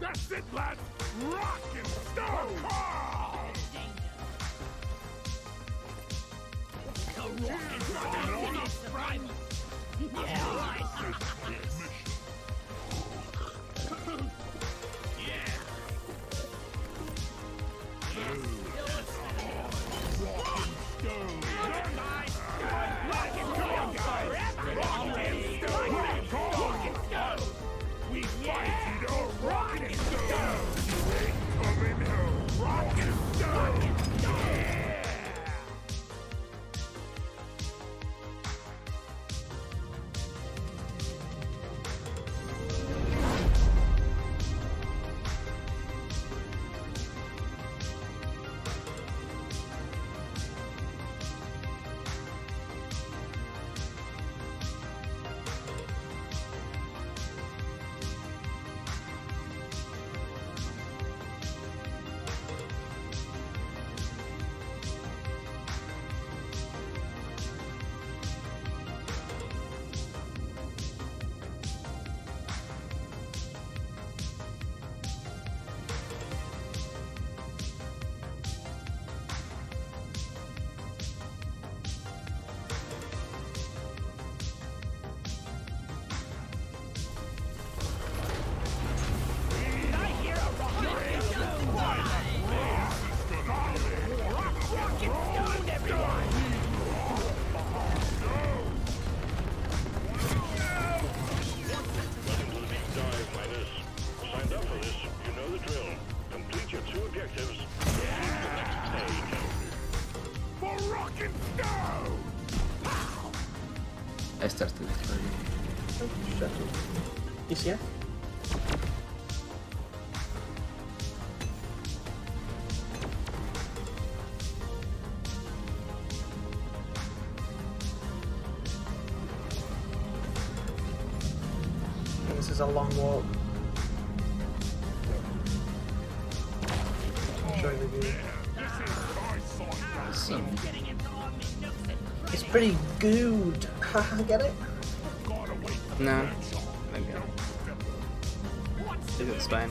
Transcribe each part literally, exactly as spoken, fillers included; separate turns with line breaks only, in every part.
That's it, lads! Rock and stone! We fight it all rock and stone! You ain't coming home! Rock and stone! Yeah!
I started destroying.
You see it? This is a long walk. I'll show you the view.
So,
It's pretty good. Haha, get it?
No, I don't get it. Is it Spain?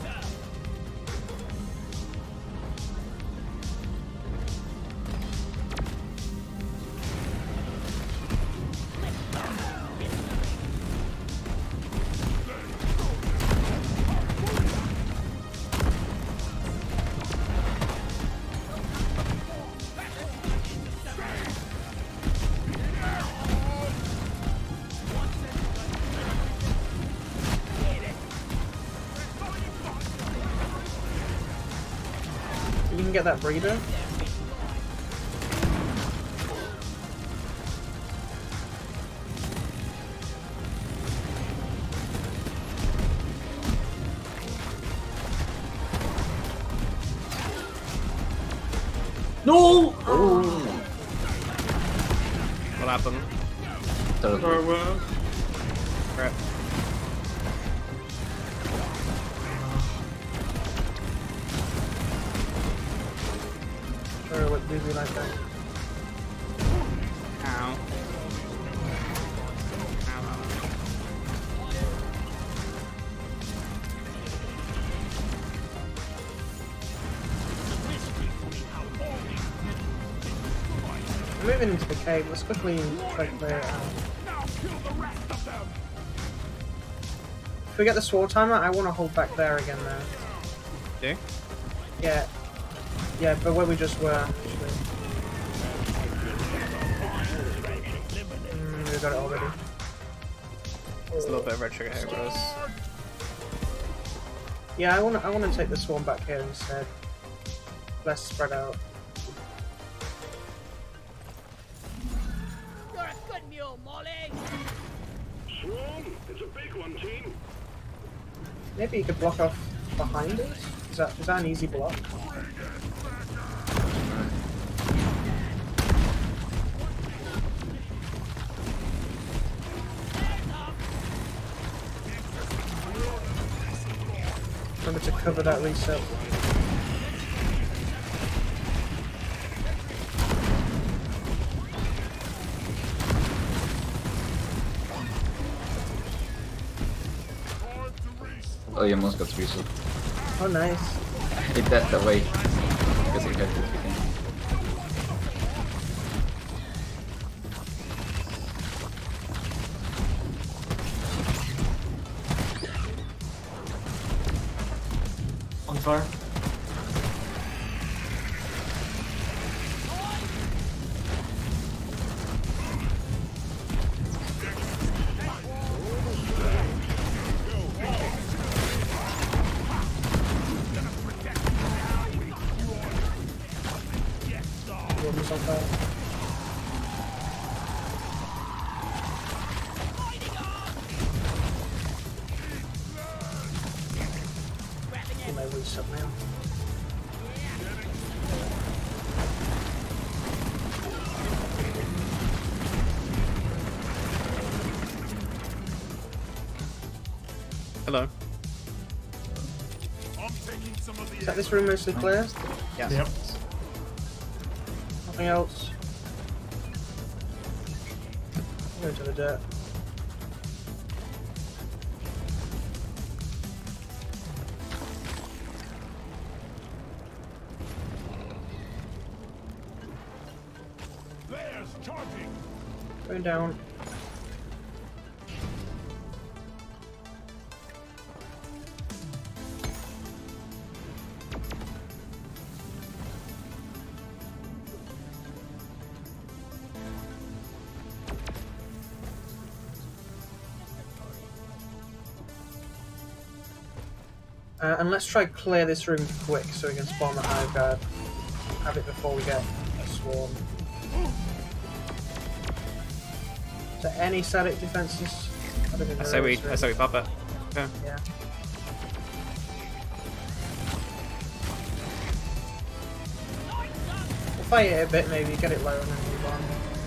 You can get that breeder. No!
oh,
What happened?
third
Or
one.
what? Crap.
Or what do you like that?
Ow. Ow.
I'm moving into the cave. Let's quickly try to clear it out. If we get the sword timer, I want to hold back there again though.
Do?
Yeah. Yeah, but where we just were, actually. Mm, we got it already.
There's a little bit of red sugar here, bros.
Yeah, I want to I want to take the swarm back here instead. Less spread out.
You're a good mule, Molly.
Swarm, it's a big one, team.
Maybe you could block off behind us? Is that, is that an easy block? Remember to cover that reset.
Oh, you almost got reset.
Oh, nice.
It that away because it got it again.
On fire.
Ruby's on fire. He may reset now.
Hello.
I'm taking some of
Is
the
that this room mostly clear?
Yeah.
Yep.
Nothing else? Go to the dirt.
There's charging.
Going down. Uh, and let's try clear this room quick so we can spawn the hive guard. Have it before we get a swarm. Is there any static defenses? I don't think
I
there
say we,
is,
I say we pop it. Yeah.
Yeah. We'll fight it a bit maybe, get it low and then move on.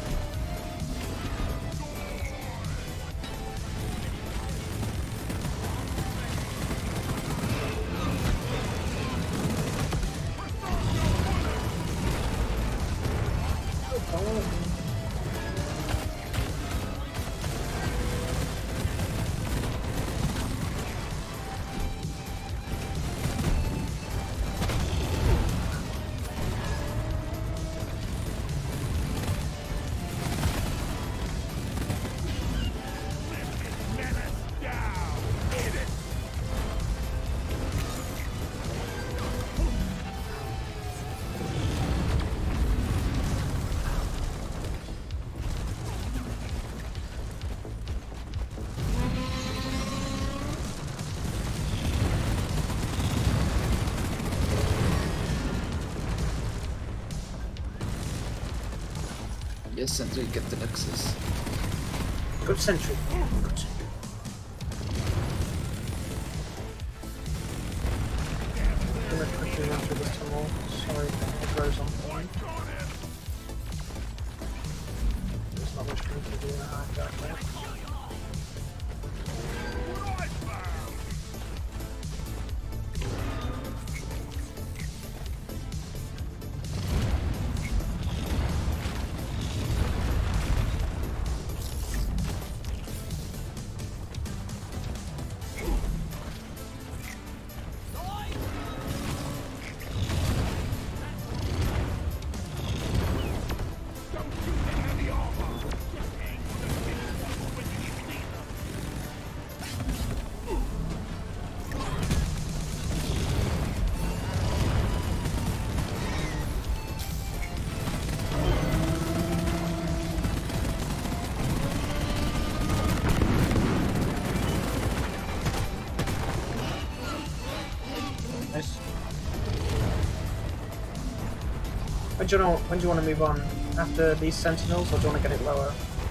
Yes, Sentry, get the Nexus.
Good sentry. Good sentry. I'm gonna quickly run through this tunnel. Sorry, it grows on point. There's not much we can do in a hive guard there.
Nice.
When do you know, when do you want to move on? After these sentinels, or do you want to get it lower?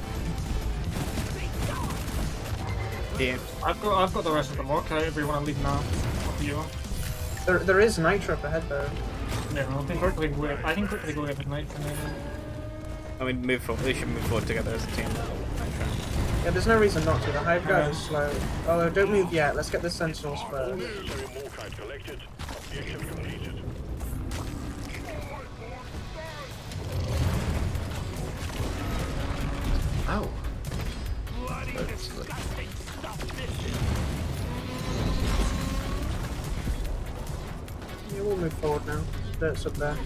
Yeah.
I've got I've got the rest of the mark. If we want to leave now, up to you.
There, there is Nitro up ahead though.
Yeah, I think quickly go. I think quickly go every night and then.
I mean, move forward. We should move forward together as a team.
Yeah, there's no reason not to. The hive guard is slow. Although, don't move yet. Let's get the sentinels first.
collected. Objective completed.
Ow!
Bloody disgusting stuff this is.
dirt's up there.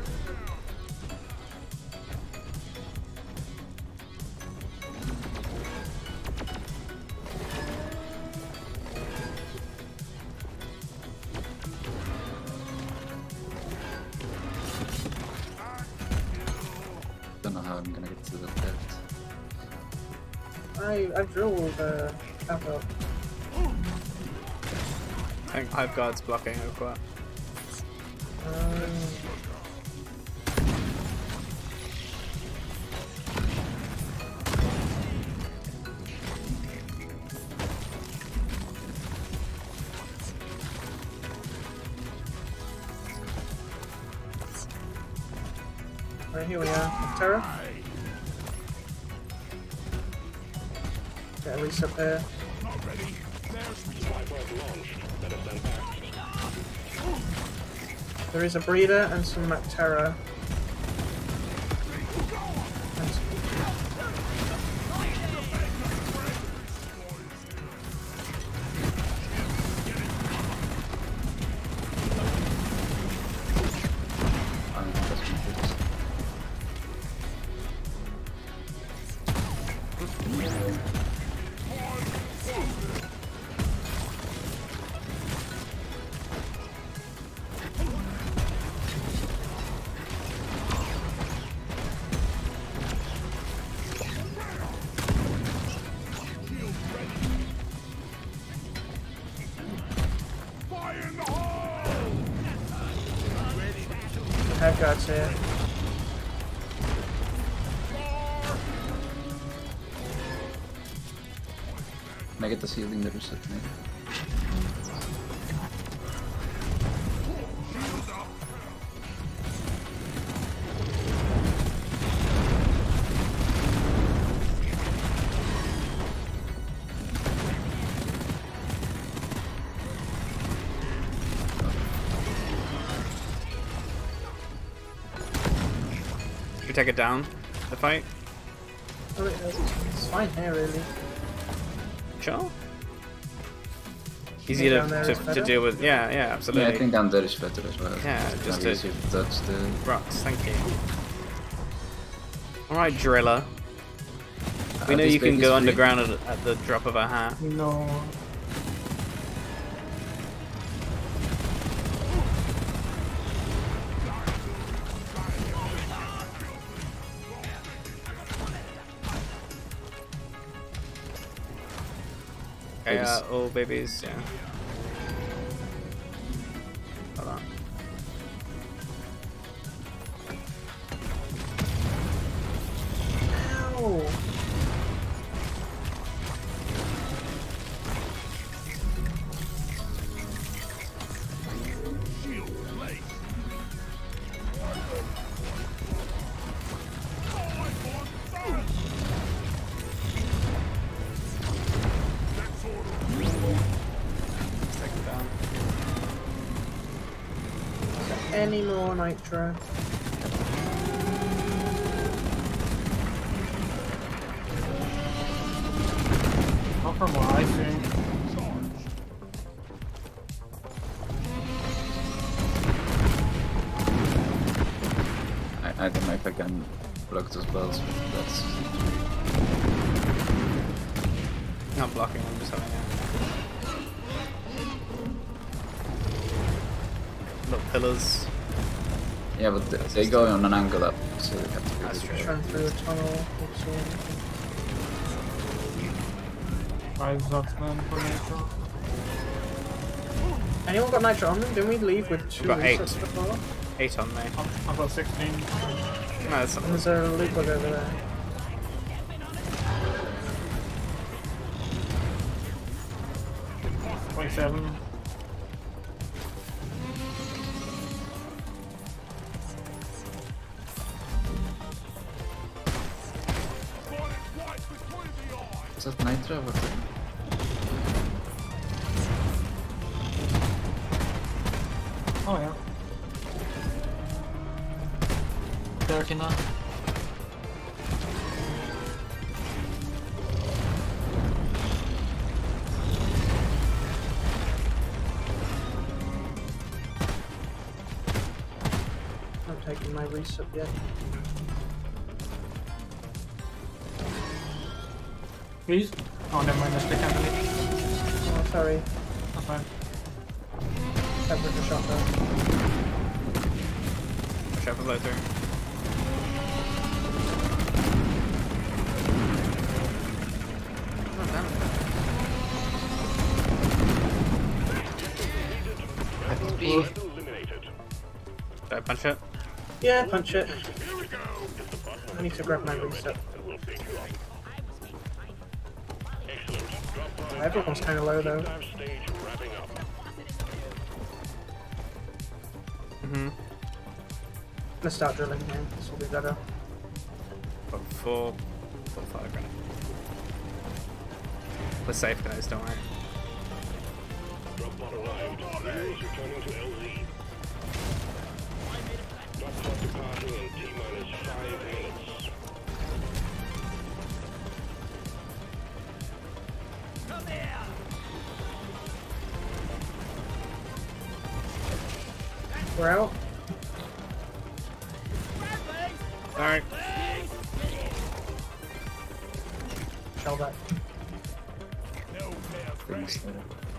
Don't know how I'm gonna get to the pit.
I I drilled uh, up up.
I think Hive Guard's blocking Oakwa.
Um, right here we are. Terra. Get a reset there. There is a breeder and some Mactera. And some-
I don't think that's gonna fix.
Head guards here.
Can I get the ceiling that reset me?
Should we take it down? The fight?
Oh, it- it's fine here, really.
Sure. Easy to,
down there
to,
is
to
better?
deal with. Yeah, yeah, absolutely.
Yeah, I think down there is better as well.
Yeah,
It's
just
gonna be
to-
easier to touch the...
Rocks, thank you. Alright, Driller. We
Uh,
know
this
you can
bait is
go
free.
underground at, at the drop of a hat.
No.
Okay, uh,
Babies.
all babies, yeah. Hold on.
Ow!
Let's take it down.
Any more nitro?
Not from what I see.
I, I don't know if I can block those bells, but that's...
Not blocking, I'm just having a little pillars.
Yeah, but they, they go on an angle up, so they have to be...
That's
really
true.
Run through a tunnel.
Five shots then for Nitro.
Anyone got nitro on them? Didn't we leave with two
got eight.
resets before?
Eight on me.
I've I've got sixteen.
No, that's not
And there's a loot bug over there.
twenty-seven.
Is that Nitro over there?
Oh yeah.
Dark enough.
taking my resub yet.
Please? Oh, never mind, let's take out the lead.
Oh, sorry.
That's fine.
Temperature shot though.
Watch out for blow through. Oh, damn it. Should I punch it?
Yeah, punch it. I need to grab my reset. Oh, everyone's kind of low though.
Mm-hmm.
Let's start drilling here. This will be better.
Got four, four, five grenade. We're safe, guys. Don't worry.
Drop pod arrived. Viewers returning to L Z. Drop pod departing in T minus five minutes.
Come here!
We're out.
Alright.
Shell back.
Things there.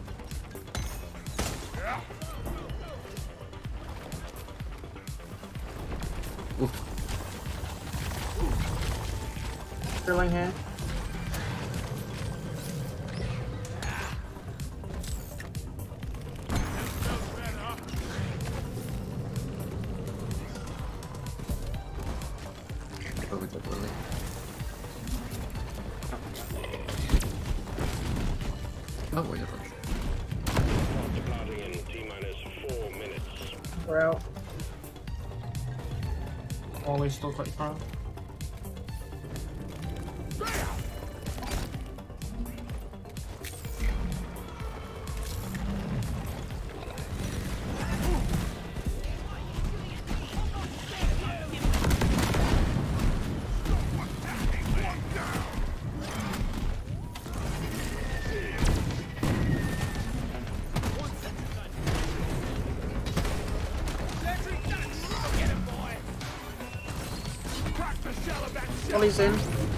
Oof.
Drilling here.
Oh, we got really. Oh, wait,
Pod departing in T minus four minutes.
We're out.
Always still quite far.
Ollie's in.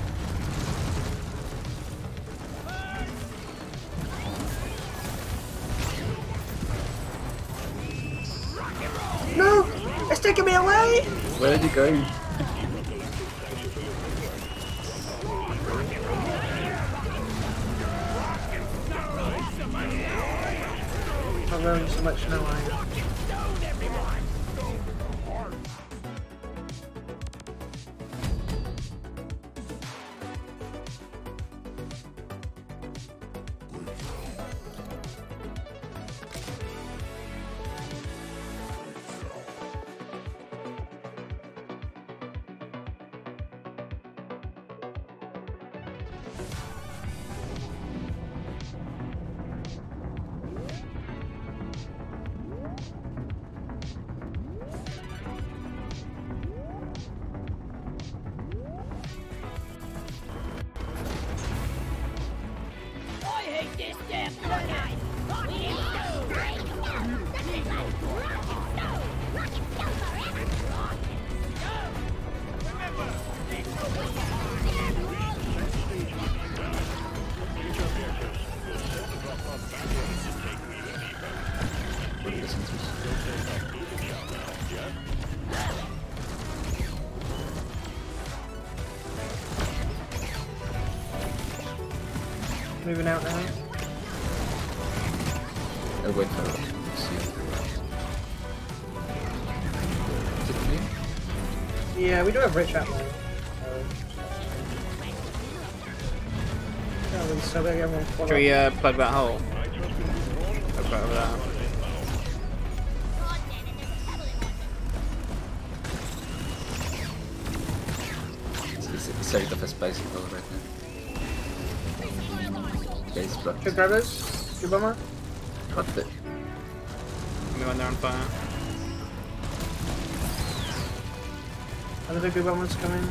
No! It's taking me away!
Where'd you go?
I've learned so much now, I am.
I hate this damn grenade! Rocket stone! That is like rocket stone! Rocket stone forever! Rocket stone! Remember,
Moving out now.
I'll wait for it. See. Is it me?
Yeah, we do have rich ammo. So. Yeah, we so big everyone follow.
Should we uh, plug that hole? Plug that over there.
It's, it's, it's so the first basic hole right now. Base block.
Two grabbers. Two bomber.
Cut it.
Me when they're on fire.
Another good bombers coming.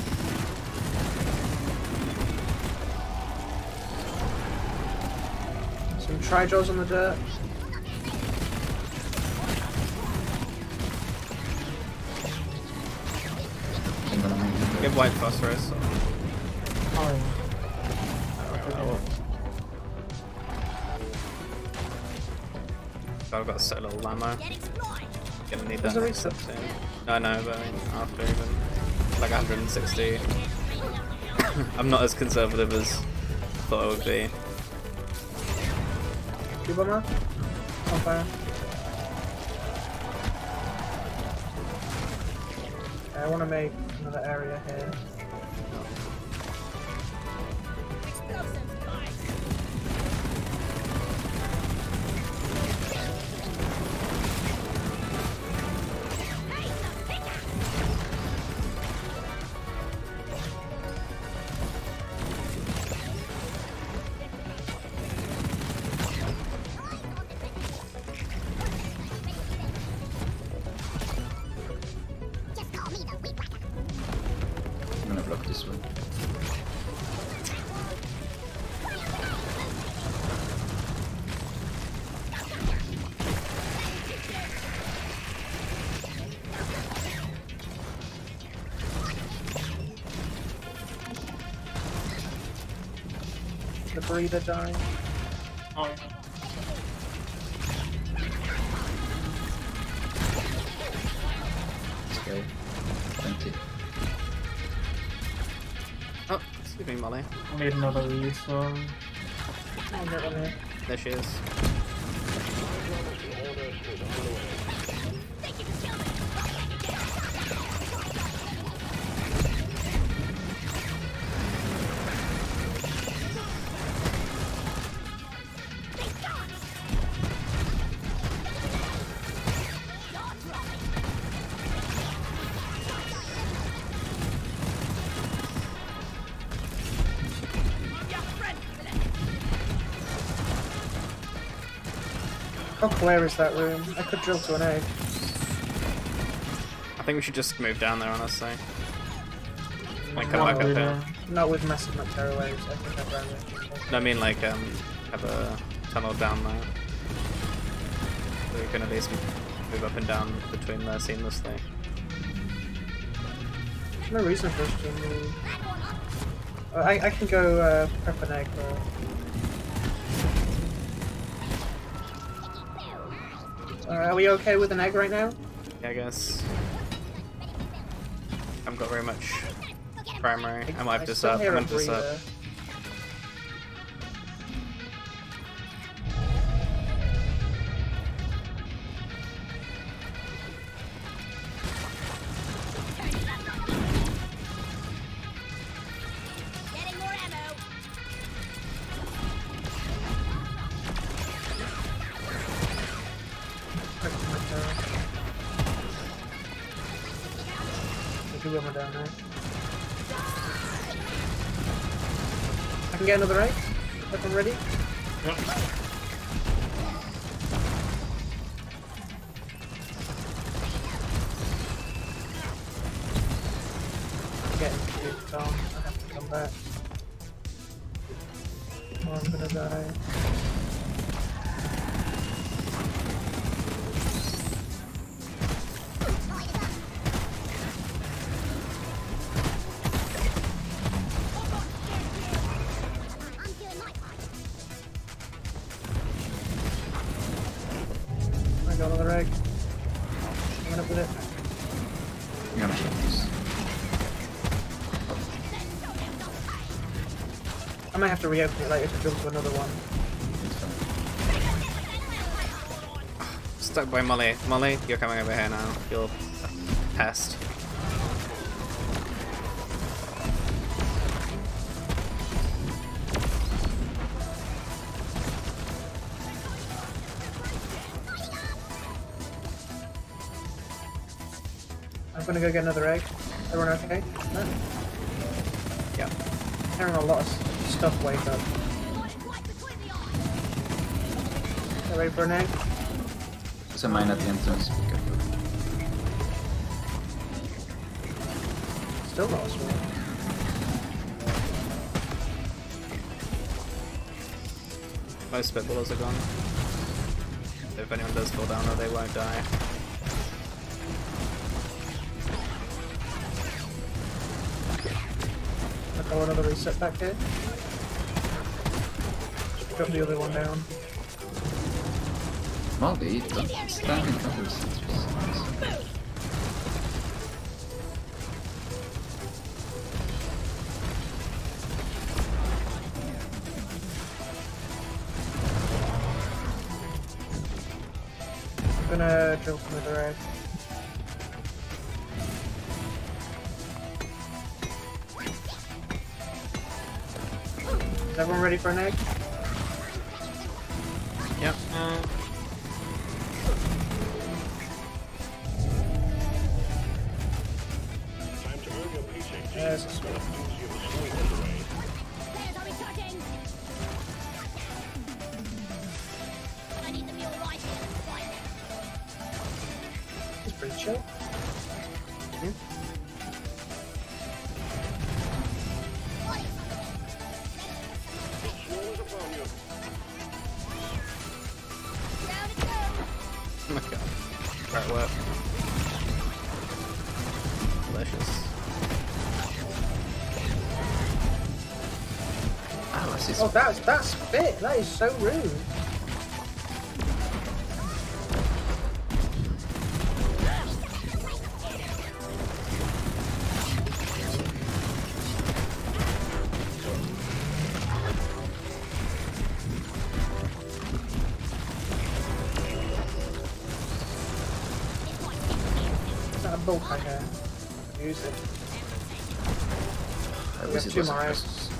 Some tri-jaws on the dirt.
have white phosphorus. Or...
Oh,
Oh, I've got so little ammo. Gonna need that
There's a
next
reset.
step soon. No, I know, but I mean, after even like one hundred sixty, I'm not as conservative as I thought I would be.
Two bomber. On fire. Okay, I want to make another area here.
I'm gonna block this one.
The breather dying.
oh.
Okay. twenty.
Oh, excuse me, Molly.
I need another resource.
Oh, get one here.
There she is.
How clear is that room? I could drill to an egg.
I think we should just move down there, honestly. Like, come
One
back up
leader.
here.
Not with massive Noctera waves, I think I'd rather.
No, I mean, like, um, have a tunnel down there. So we can at least move up and down between there seamlessly.
There's no reason for us to move. Uh, I, I can go uh, prep an egg or... Uh, are we okay with an egg right now?
Yeah, I guess. I haven't got very much primary. I might have to
still
sub.
hear
I'm
a
gonna sub.
breather.
Getting more ammo.
Prep Noctera. There's a woman down there. I can get another egg if I'm ready.
Yep.
I'm getting confused, Tom. I have to come back. Or I'm gonna die.
I'm doing my part.
I got another egg. Coming up with it.
I'm gonna shot this.
I might have to reopen it later to jump to another one.
It's fine.
Stuck by Molly. Molly, you're coming over here now. You're a pest.
I'm gonna go get another egg. Everyone okay? No?
Yeah.
Hearing a lot of s- stuff wake up. Get ready for an egg?
There's a mine at the entrance. Be careful.
Still not a sword.
Most spitballers are gone. If anyone does fall down, though, they won't die.
Oh, another reset back here. Got the other one down.
Molly, don't stand in front of the sentries.
I'm gonna drill from the direct. Is everyone ready for an egg?
Yep.
Uh,
There's a swing.
Players are restarting. I need the mule right here. Right now.
It's pretty chill.
Down it goes.
Oh my god. Great work. Delicious.
Oh, this is
Oh, that's that's fit. That is so rude. Is that a bolt I hear? Use it.
I
We
wish
have
it
two
was
more
a
eggs.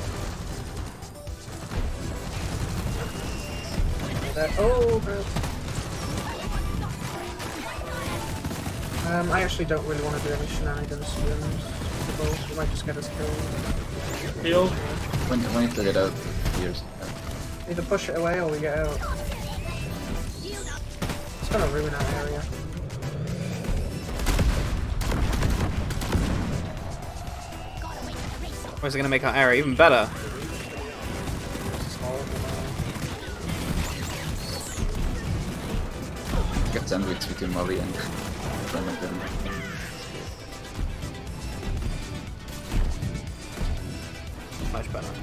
That, oh, bro. Um, I actually don't really want to do any shenanigans to them. The bolt, we might just get us killed.
heal.
When, when you took it out, years.
Either push it away or we get out. It's gonna ruin our area.
Or is it going to make our area even better?
It's horrible.
Got sandwiched between Molly and one of them.
Much better.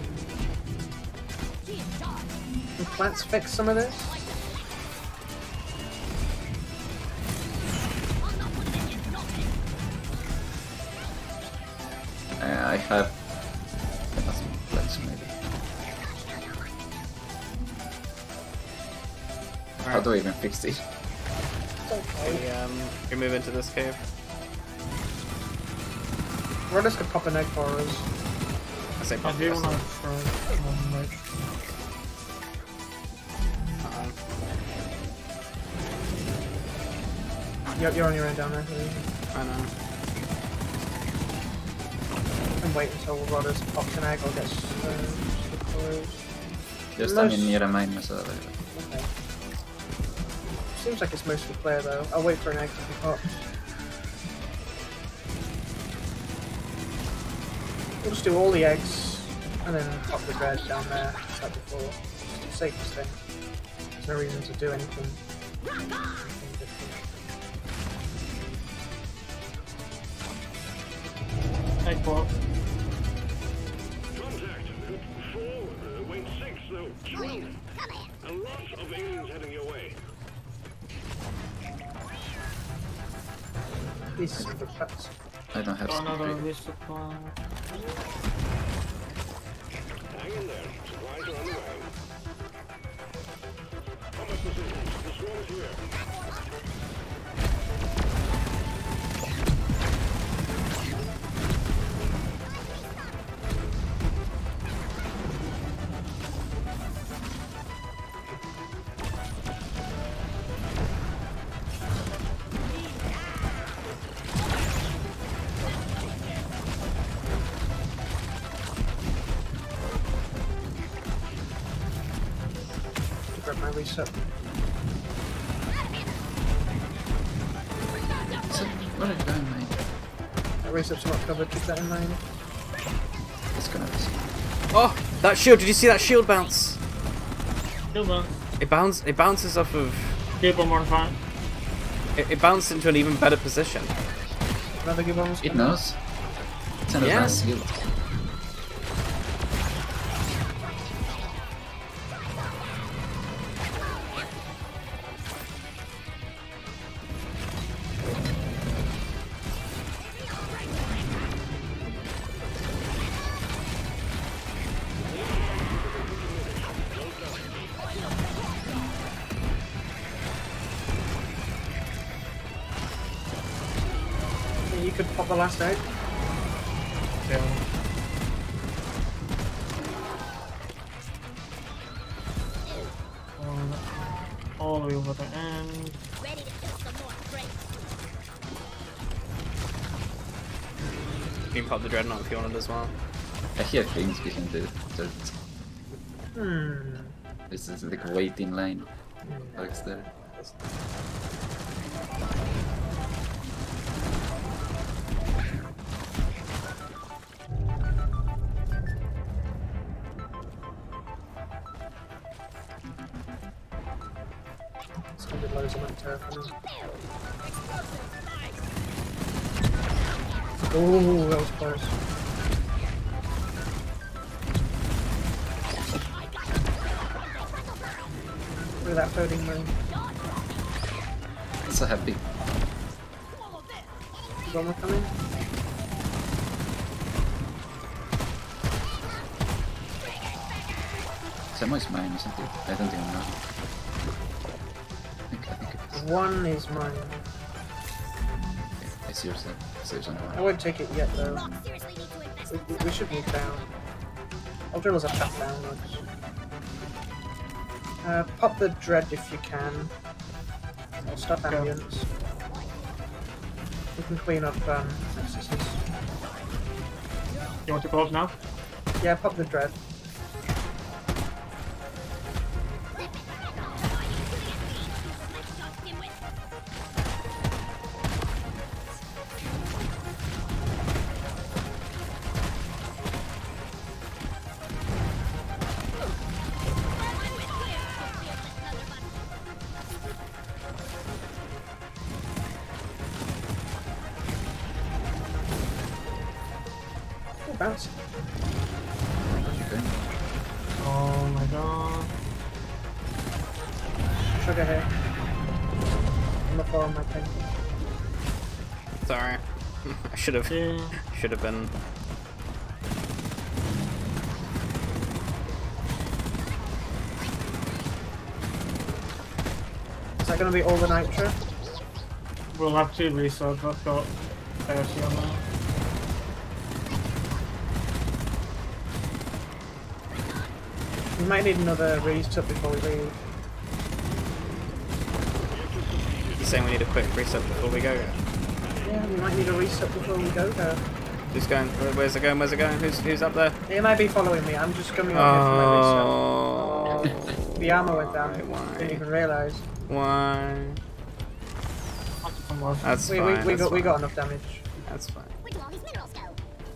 Can plants fix some of this?
Uh, I have enough flex maybe. How do I even fix this?
It's okay.
We, um, we move into this cave.
Rodis could pop an egg for us.
I say
I
pop
do
the
wanna
rest
try one leg.
of it.
You're, you're on your own down there.
Uh-uh. I know.
And wait until Rodis pops an egg or gets uh, close.
Just
Most-
I'm in near a mine myself.
Okay. Seems like it's mostly clear though. I'll wait for an egg to be popped. We'll just do all the eggs and then pop the bread down there, just like before. It's the safest thing. There's no reason to do anything. anything different.
Egg pop.
Contact. Four, uh, wait, six, no, two. A lot of aliens heading your way.
These are the pets.
I don't have
Got another
some
resupply.
Hang in there. Supplies are on the way. Combat positions. The swarm is here.
To grab my reset.
So, where are you going, mate?
That reset's not covered, keep that in mind.
It's gonna be.
Oh, that shield! Did you see that shield bounce?
Kill them.
It bounce. It bounces off of.
Kill one more fine.
It, it bounced into an even better position.
Another gibbons.
It knows. It's an
Yeah.
advanced shield.
could pop the last egg.
Yeah. Um, all the way over the end.
Ready to kill some more prey.
You can pop the Dreadnought if you wanted as well.
I hear things behind the dirt.
Hmm.
This is like a waiting line. Alex there.
It's gonna be loads of that turf. Oh, that was close. Look at that floating moon.
So happy.
Is one more coming?
Samo is mine, isn't it? I don't even know. I think, I think it is.
One is mine.
It's yours then. So there's only
I
one.
won't take it yet though.
Rock seriously need to invest.
We, we, we should move down. I'll drill us a path downwards. Uh, pop the dread if you can. I'll stop ambience. We can clean up um, excesses.
You want to go up now?
Yeah, pop the dread. Oh, bounce.
Okay.
Oh my god.
Sugar here. I'm not following my pen.
Sorry. I should have
Yeah.
should have been.
Is that going to be all the nitro?
We'll have to reset. I've got thirty on that.
We might need another reset before we leave.
You saying we need a quick reset before we go?
Yeah, we might need a reset before we go there.
Who's going? where- Where's it going? Where's it going? Who's who's up there?
He might be following me. I'm just coming up here for
Oh,
my reset. The armor went down.
Why?
Didn't even realise.
why?
Have to come off.
That's
We,
fine.
we, we
that's
got we
fine.
got enough damage.
That's fine.
Where do all these minerals go?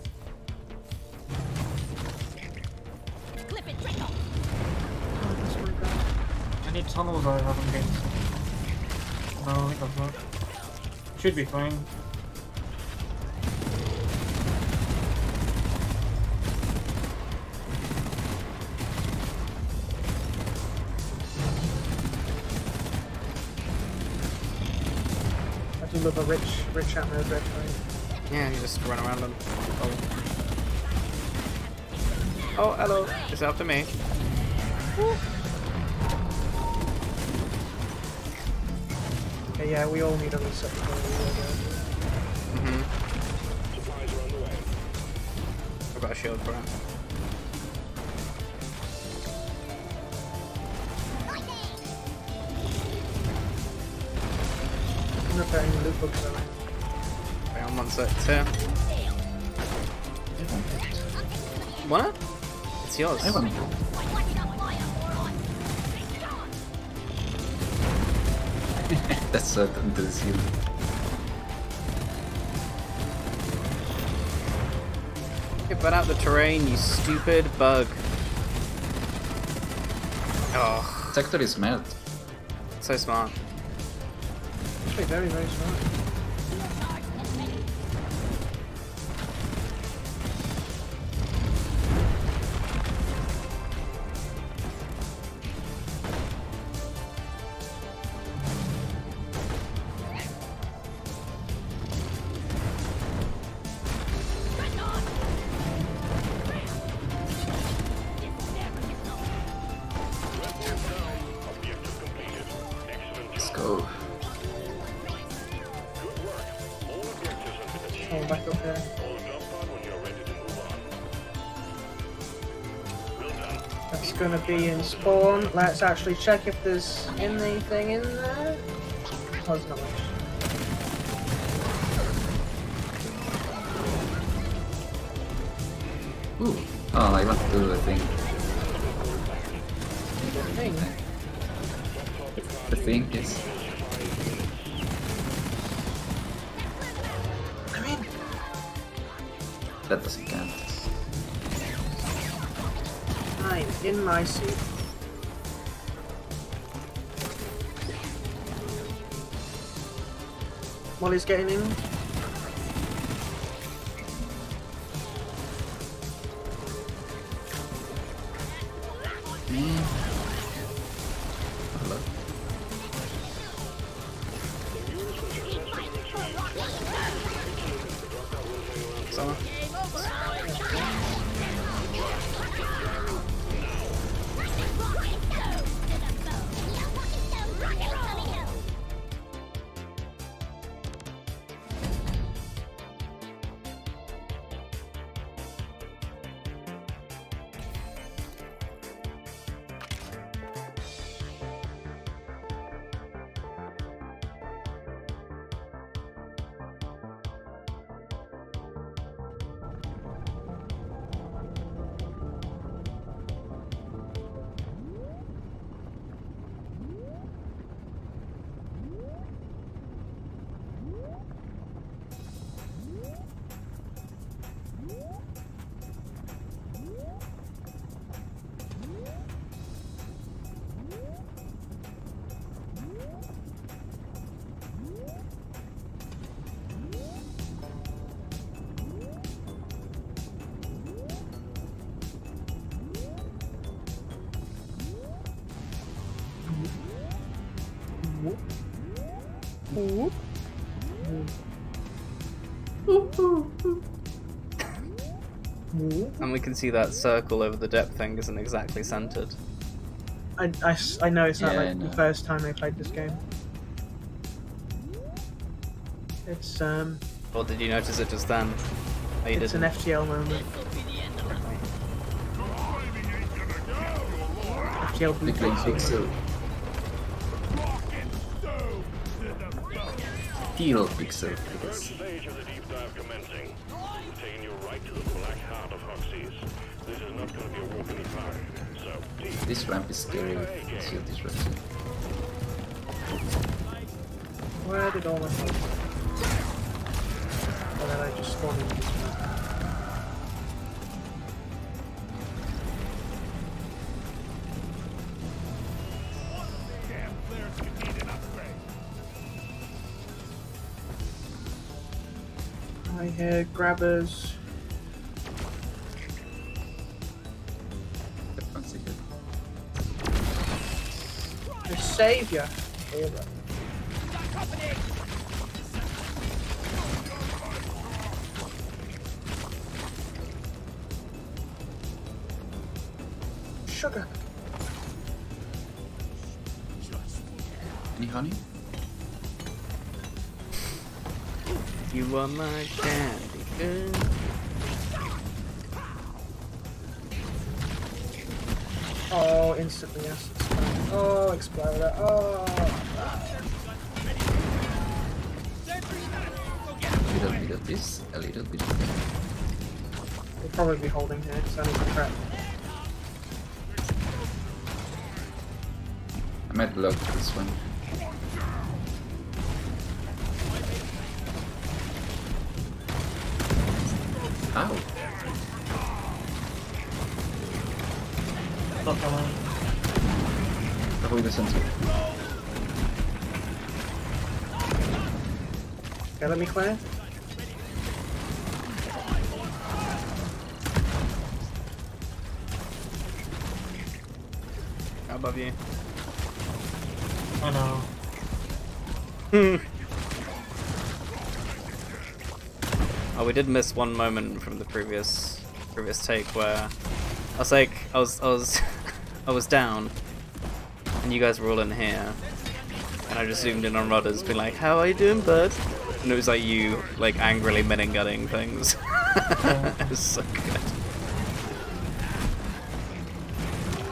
Clip it, trickle.
Oh my god.
Any tunnels I haven't hit? No, I think I've not. Should be fine.
I do love a rich, rich ammo red right?
Yeah, you just run around them. Oh, oh hello. It's after me.
Okay, yeah, we all need a reset before we go.
Mhm. I've got a shield for him.
I'm repairing the loot books though.
Hang on one sec. Here. What? It's yours.
I want to. That's certain to the seal.
Get out the terrain, you stupid bug. Oh,
Sector is melt.
so smart.
Actually, very, very smart.
Let's go.
That's gonna be in spawn. Let's actually check if there's anything in there. Oh, there's not much.
Ooh. Oh, I want to do the thing.
Thing.
The thing is.
Come in.
That doesn't count.
I'm in my seat. Molly's getting in.
Mm. Hello.
Someone?
Whoop.
And we can see that circle over the depth thing isn't exactly centered.
I, I, s- I noticed that
Yeah,
like
I know.
the first time I played this game. It's um,
Or did you notice it just then? Oh, you
it's
didn't.
an F T L moment. F T L blue
Big Big Pixel. Teal Pixel, I guess.
Stage of the deep dive commencing. Taking you right to the black heart of Hoxie's. This is not going to be a walk in the park. So, deep.
This ramp is scary. See what this ramp.
Where did all my folks? Or did I just spawn into this one?
Damn players could need an upgrade.
I hear grabbers.
That one's a good.
The savior. Hero. Sugar.
Any honey?
You are my candy girl.
Oh, instantly acid spam. Oh, exploder. Oh.
A little bit of this, a little bit of that.
We'll probably be holding here, so I need to prep.
I might block this one. Ow!
Stop the line.
Avoid the sensor.
Okay, let me clear.
Above you.
Oh no.
Oh, we did miss one moment from the previous previous take where I was like, I was, I was, I was down, and you guys were all in here, and I just zoomed in on Rudders, being like, "How are you doing, bud?" And it was like you, like angrily minning gutting things. It was so good.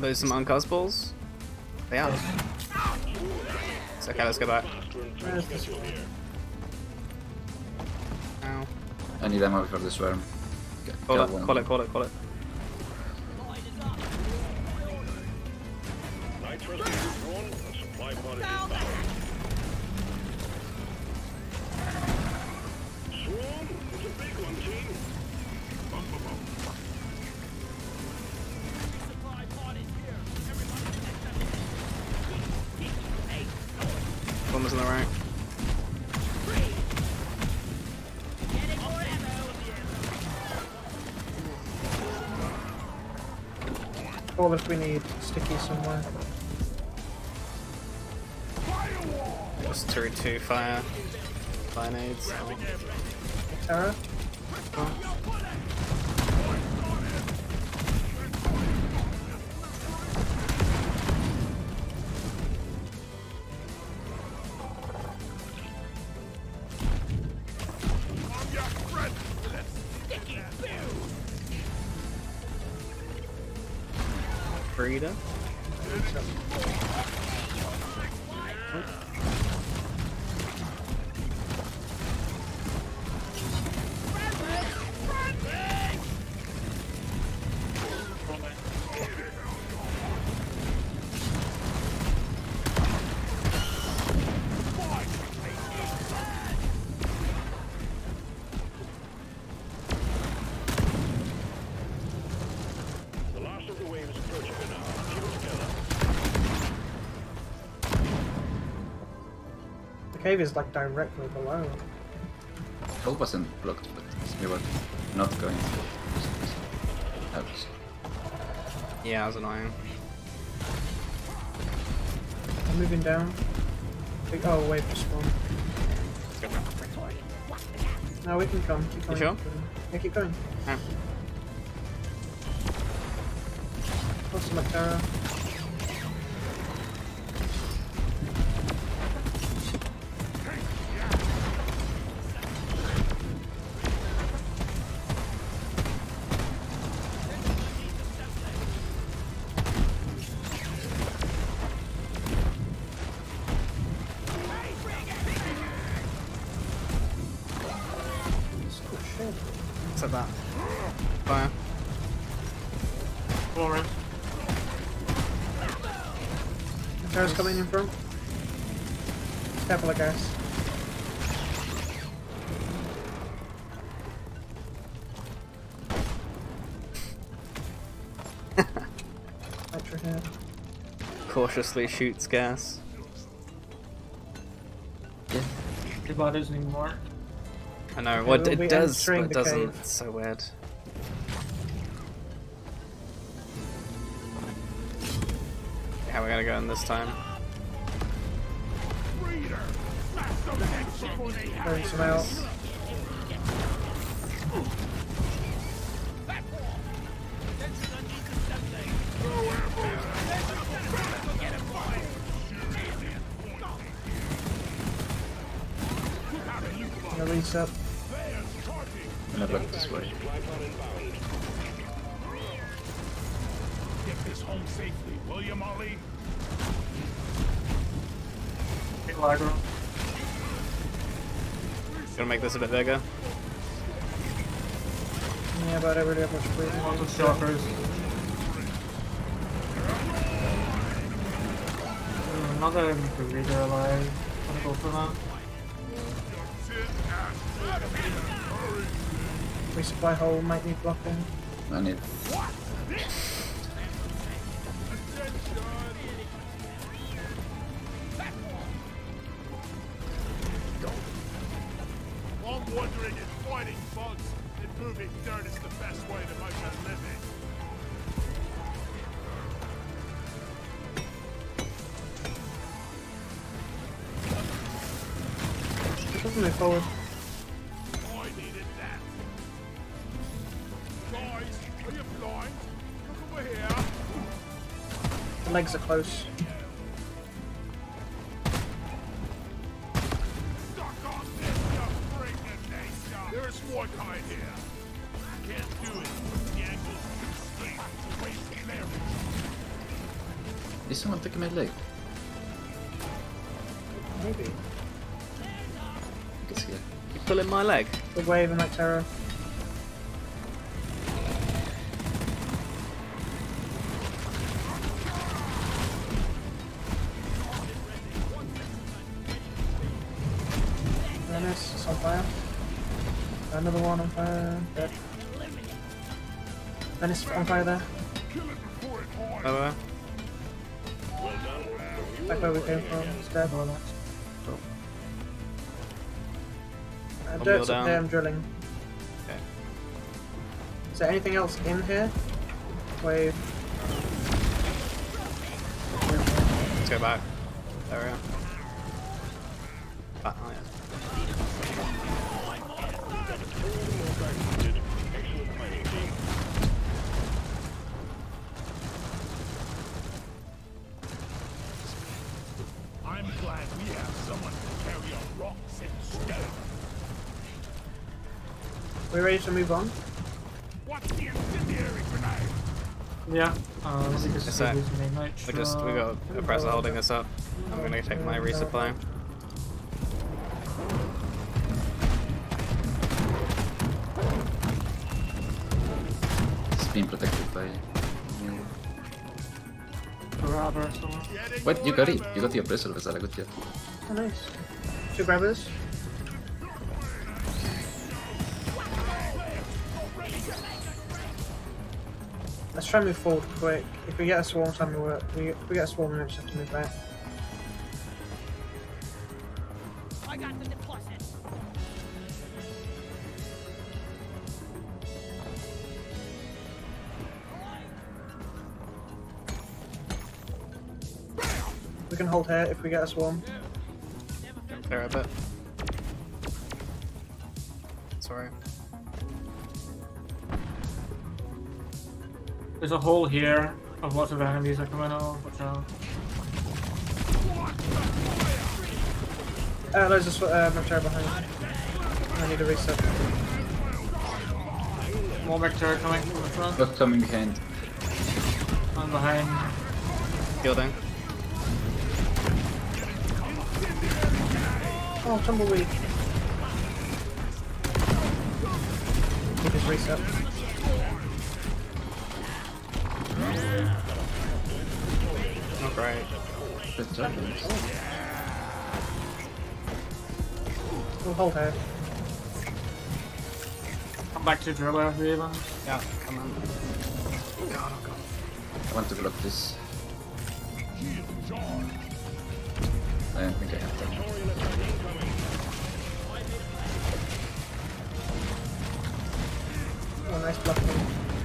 Lose some uncast balls? They are. It's okay, let's go back.
Where's this one?
Ow.
I need ammo for the swarm. Get,
Call
get
it,
one.
call it, call it, call it. Bombers on the right.
Or if we need sticky somewhere.
Just through two fire. Fire nades. Oh.
Terra?
Frida.
The cave is like directly below.
Hell wasn't blocked, but we were not going to. That was
Yeah, that was annoying.
I'm moving down. Big- Oh, wait for spawn. No, we can come. Keep
You
going.
sure?
Keep going. Yeah, keep going.
Yeah.
What's the Terra?
What's up that? Fire.
Four.
Terra's coming in front. Careful, I guess. Nitro here.
Cautiously shoots gas.
Two bodies anymore.
I know,
Okay,
what
we'll
it
be
does, but
entering
it
the
doesn't.
cave.
It's so weird. How are we gonna go in this time?
Throwing some out. Release up.
I'm gonna block this way.
Get this home safely, will you, Molly?
Big laggro.
Gonna make this a bit bigger.
Yeah, but I really have much breathing.
Lots of shockers. There's another leader alive. Wanna go for that?
Resupply hole might need blocking.
I need.
I'm wondering if fighting bugs and moving dirt is the best way to make a living.
Just move forward.
I needed that. Guys, are you blind? Look over here.
The legs are close.
Suck on this, you freaking nation. There's one kind here. Can't do it. The angle's too steep to waste leverage.
Is someone taking my leg?
Maybe.
I guess yeah.
You pulling my leg?
Big wave and like terror. Venice, it's on fire. Another one on fire. Dead. Venice on fire there.
Where, where?
Back where we came from. It's dead.
Cool.
Uh,
One
dirt's
wheel
up here,
down.
I'm drilling.
Okay.
Is there anything else in here? Wave.
Let's go back. There we are. Back, oh, yeah.
I'm glad we have someone to carry our rocks and stone.
We ready to move on?
What's the incendiary grenade?
Yeah, uh, let me
It's
just
that.
use the main nitro.
We just we got a presser holding us up. I'm gonna take my resupply.
It's being protected by.
Grabber somewhere.
What? You got it. You got the oppressor, Vasara. Good job.
Oh, nice. Two grabbers. Let's try and move forward quick. If we get a swarm, time we work. We, if we get a swarm, then we just have to move back.
I got the deposit.
We can hold here if we get a swarm.
Clear a bit. Sorry.
There's a hole here of lots of enemies that come in. Oh, watch out.
Uh, there's a sw uh, Meptera behind. I need a reset.
More Mector coming from the front.
Not coming behind.
I'm behind.
Shielding.
Oh, tumbleweed. Keep his reset.
Not great.
Good job.
We'll hold here.
Come back to Driller, Raven.
Yeah, come on.
I want to block this. I don't think I have that.
Oh, nice blocking.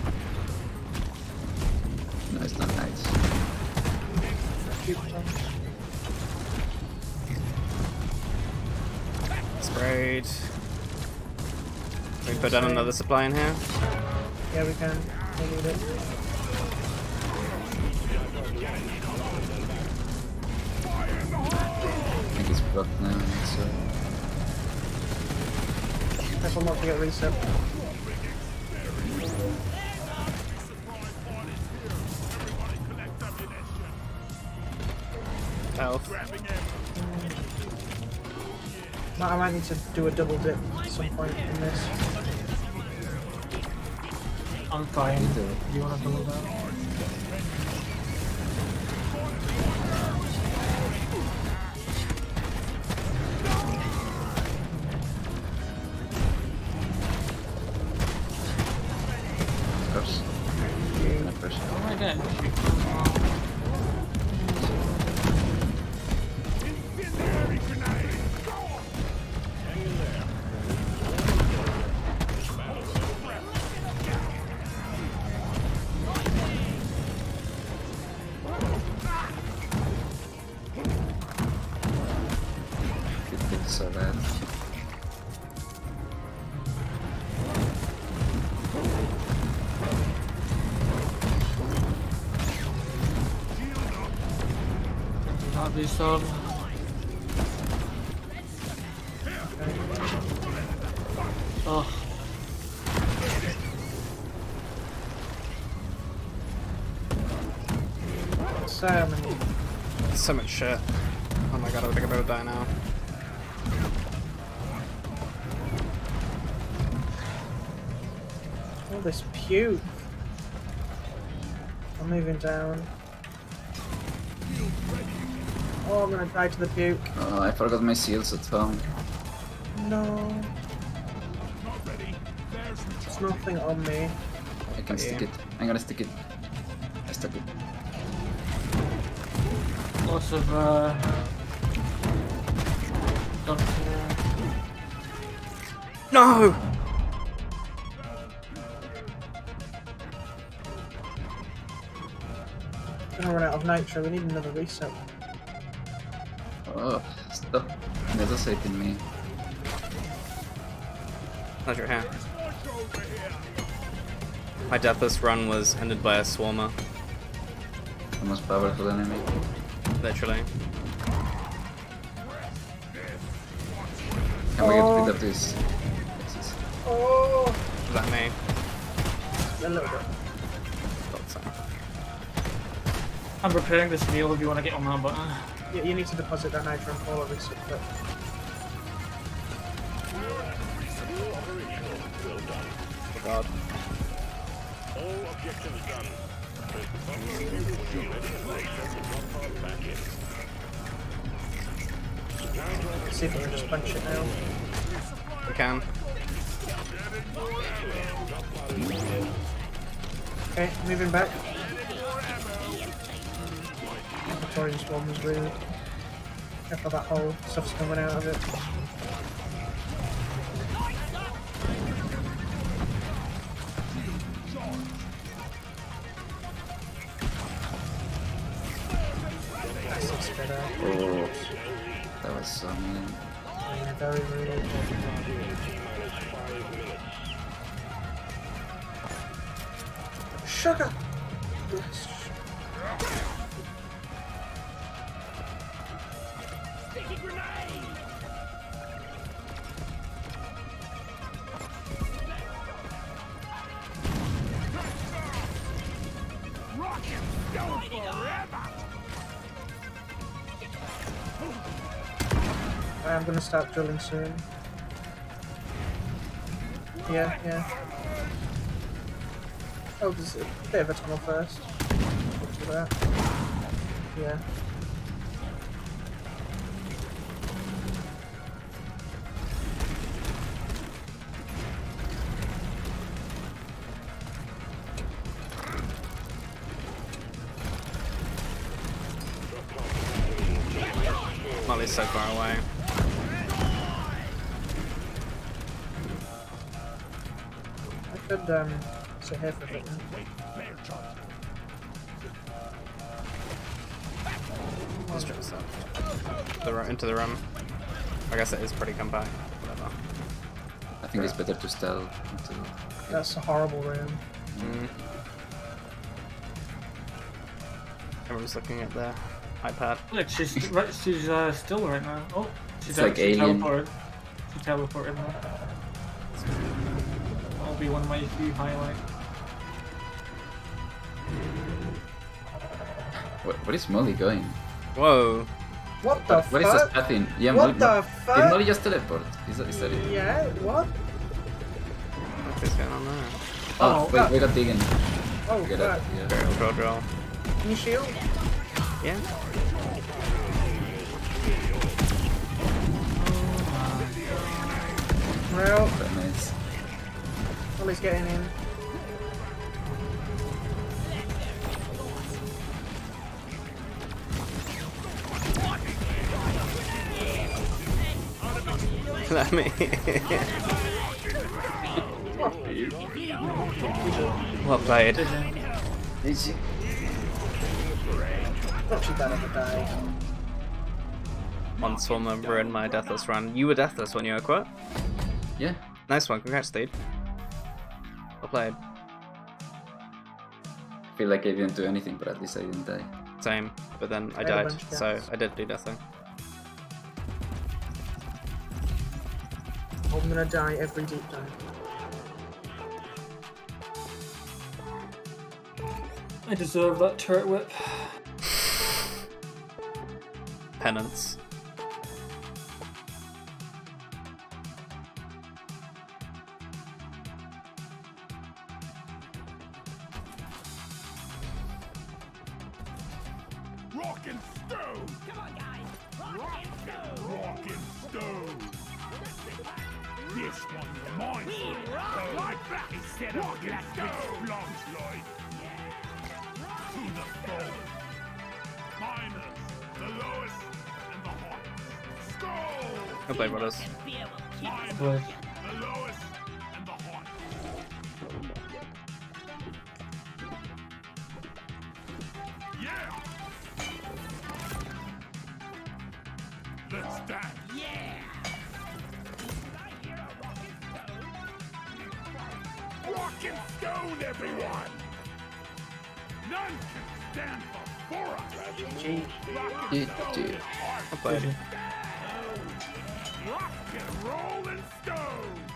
No, it's not nice.
Cube punch.
Sprayed. Can we put down another supply in here?
Yeah, we can. We need it.
I think it's blocked now. So
Careful not to get reset.
Health.
I might need to do a double dip at some point in this.
I'm fine.
Me too.
Do you want to double down?
of course. No pressure.
Oh my god.
Incendiary grenade! Go on! Hang in there.
It hits so bad.
Not be solved. Oh.
So many
So much shit. Oh my god, I think I'm about to die now.
All this puke. I'm moving down. Oh, I'm gonna die to the puke.
Oh, I forgot my seals at home.
No.
Not ready. There's
There's nothing on me.
I can
Yeah.
stick it. I'm gonna stick it. I stuck it.
Lots of uh. Doctor.
No!
I'm gonna run out of nitro. We need another reset.
Oh, stop negotiating me.
How's your hand? My deathless run was ended by a swarmer,
The most powerful enemy.
literally.
Can we get
Oh.
rid of this? This is-
Oh,
Is that me?
a little bit.
Thought so.
I'm preparing this meal if you want to get on that button.
Yeah, you need to deposit that nitro and fall every six foot.
Oh god.
all objectives done.
See if I can just punch it now.
We can.
Okay, moving back. Victorian Swarm was rude. Careful that hole, stuff's coming out of it. That's a spit out.
Oh, that was so mean.
Yeah, very rude. Sugar! Yes.
Sticky grenade! Rocket go forever!
I'm gonna start drilling soon. Yeah, yeah. Oh, there's a bit of a tunnel first. Look at that. Yeah.
Molly's so far away.
I could um sit here for a bit.
Let's try this out. The ru- into the room. I guess it is pretty compact. Whatever.
I think it's better to stealth. Until...
That's a horrible room.
Mm. Everyone's looking at their iPad.
Look, she's right, she's uh, still right now. Oh, she's
It's
out,
like
she
Alien.
teleported. She teleported now. That'll be one of my few highlights.
Where, where is Molly going?
Whoa!
What the
What, what is this
fuck?
pathing? Yeah,
What
Molly,
the
Did
fuck?
Molly just teleport? Is that, is that it?
Yeah, what?
What is going on there?
Oh,
Oh,
wait,
that-
we got digging.
Oh,
We got
fuck.
it. Yeah.
Drill, drill, drill.
Can you shield?
Yeah.
Well,
Grenades.
Ollie's getting in.
Let me. Well played.
Not too bad of a die.
One swarmer ruined my deathless run. You were deathless when you were quit.
Yeah.
Nice one, congrats, dude. Well played.
I feel like I didn't do anything, but at least I didn't die.
Same, but then I
I had a
died,
bunch of
so
deaths.
I did do nothing.
I'm gonna die every deep dive.
I deserve that turret whip.
penance.
Rock and stone!
Come on, guys. Rock and stone.
Rock and stone! This one reminds
We
me
rock
of
like that instead of
rock and
black
stone! Lunch like to the fallen. Miners, the lowest and the highest. Skull!
Go play, brothers.
And beer will keep us
Miners,
Play.
the lowest and the highest. Yeah! Let's dance!
Yeah!
Rock and stone, everyone! None can stand before us!
G.
Rock and
Dude,
stone
dude.
and heart.
I played.
Rock and roll and stone!